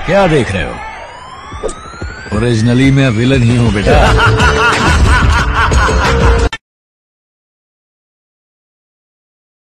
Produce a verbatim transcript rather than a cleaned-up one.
क्या देख रहे हो? ओरिजिनली मैं विलन ही हूँ बेटा।